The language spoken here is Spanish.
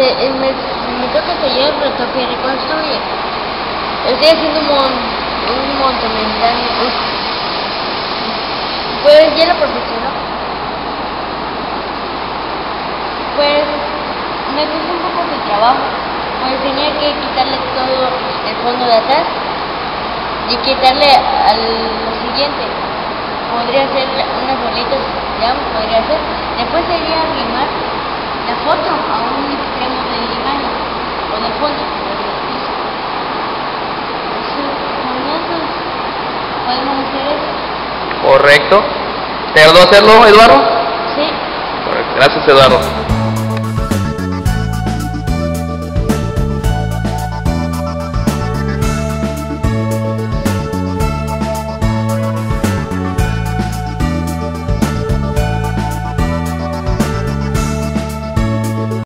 me toca taller, retoque y reconstruye. Estoy haciendo un montón de pues ya la profesora, pues me costó un poco mi trabajo, pues tenía que quitarle todo el fondo de atrás y quitarle al siguiente. Podría hacer unas bolitas, digamos, podría hacer. Después sería limar la foto a un extremo del limaje o del fondo del piso. Con eso podemos hacer eso. Correcto. ¿Te ayudó a hacerlo, Eduardo? Sí. Correcto. Gracias, Eduardo.